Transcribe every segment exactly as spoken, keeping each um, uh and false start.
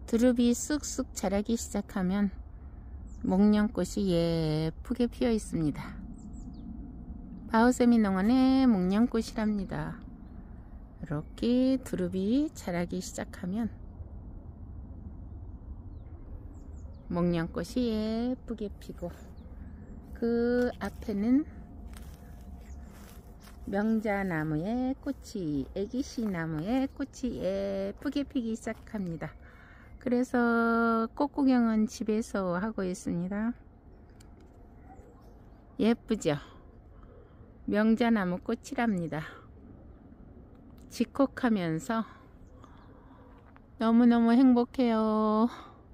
두릅이 쑥쑥 자라기 시작하면 목련꽃이 예쁘게 피어 있습니다. 바오세미 농원의 목련꽃이랍니다. 이렇게 두릅이 자라기 시작하면 목련꽃이 예쁘게 피고, 그 앞에는 명자나무의 꽃이, 애기씨나무의 꽃이 예쁘게 피기 시작합니다. 그래서 꽃 구경은 집에서 하고 있습니다. 예쁘죠? 명자나무 꽃이랍니다. 집콕하면서 너무너무 행복해요.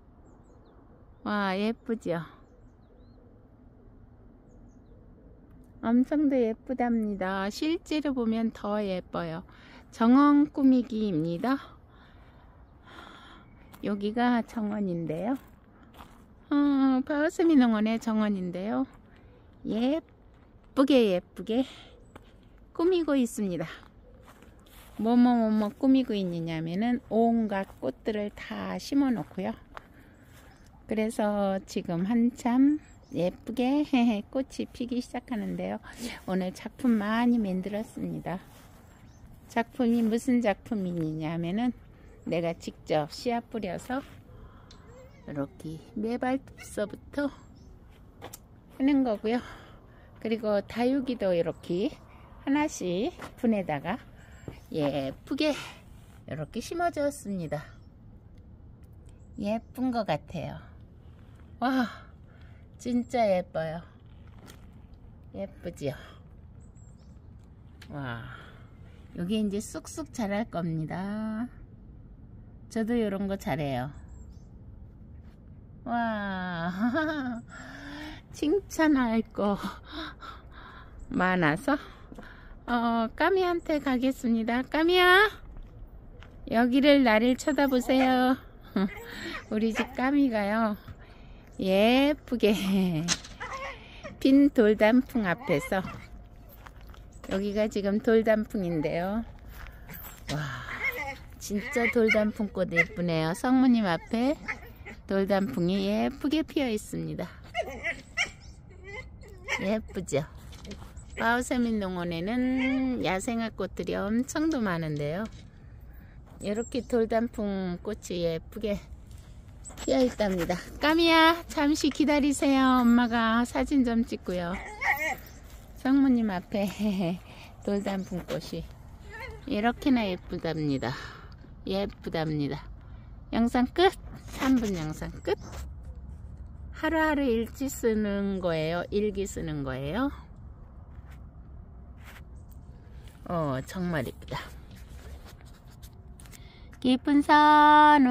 와, 예쁘죠? 엄청 더 예쁘답니다. 실제로 보면 더 예뻐요. 정원 꾸미기입니다. 여기가 정원인데요. 어, 바오세미 농원의 정원인데요. 예쁘게 예쁘게 꾸미고 있습니다. 뭐뭐뭐뭐 꾸미고 있느냐면은 온갖 꽃들을 다 심어 놓고요. 그래서 지금 한참 예쁘게 꽃이 피기 시작하는데요. 오늘 작품 많이 만들었습니다. 작품이 무슨 작품이냐면은 내가 직접 씨앗 뿌려서 이렇게 매발톱서부터 하는 거고요. 그리고 다육이도 이렇게 하나씩 분에다가 예쁘게 이렇게 심어 주었습니다. 예쁜 것 같아요. 와, 진짜 예뻐요. 예쁘지요? 와, 여기 이제 쑥쑥 자랄 겁니다. 저도 이런 거 잘해요. 와, 칭찬할 거 많아서 어, 까미한테 가겠습니다. 까미야, 여기를 나를 쳐다보세요. 우리 집 까미가요, 예쁘게 빈 돌단풍 앞에서, 여기가 지금 돌단풍인데요. 와, 진짜 돌단풍꽃 예쁘네요. 성모님 앞에 돌단풍이 예쁘게 피어 있습니다. 예쁘죠? 바오세미 농원에는 야생화 꽃들이 엄청 도 많은데요. 이렇게 돌단풍 꽃이 예쁘게 피어 있답니다. 까미야, 잠시 기다리세요. 엄마가 사진 좀 찍고요. 성모님 앞에 돌단풍 꽃이 이렇게나 예쁘답니다. 예쁘답니다. 영상 끝. 삼 분 영상 끝. 하루하루 일지 쓰는 거예요? 일기 쓰는 거예요? 어, 정말 예쁘다. 깊은 산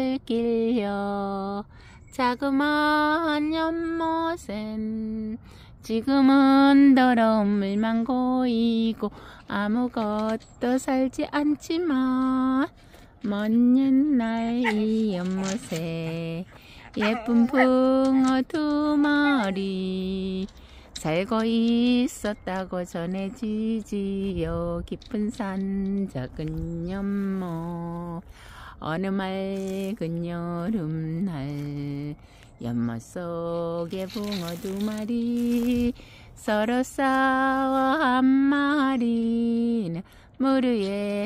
오솔길여 자그마한 연못엔 지금은 더러운 물만 고이고 아무것도 살지 않지만, 먼 옛날 이 연못에 예쁜 붕어 두 마리 살고 있었다고 전해지지요. 깊은 산 작은 연못, 어느 맑은 여름날 연못 속에 붕어 두 마리 서로 싸워 한 마리는 물 위에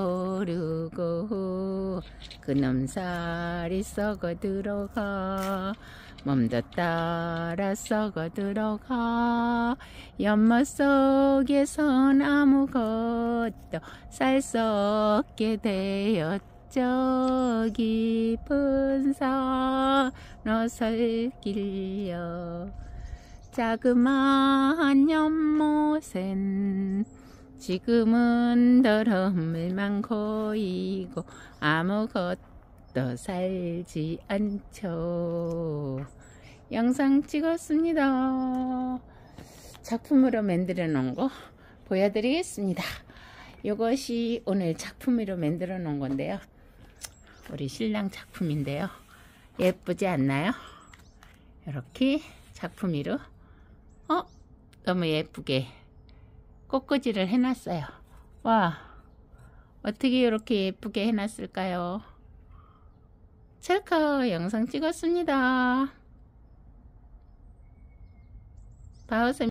떠오르고 그놈 살이 썩어 들어가 몸도 따라 썩어 들어가 연못 속에선 아무것도 살 수 없게 되었죠. 깊은 산 오솔길여 자그마한 연못엔 지금은 더러운 물만 고이고 아무것도 살지 않죠. 영상 찍었습니다. 작품으로 만들어 놓은 거 보여드리겠습니다. 이것이 오늘 작품으로 만들어 놓은 건데요. 우리 신랑 작품인데요. 예쁘지 않나요? 이렇게 작품으로 어? 너무 예쁘게 꽃꽂이를 해놨어요. 와, 어떻게 이렇게 예쁘게 해놨을까요? 찰칵 영상 찍었습니다. 바우쌤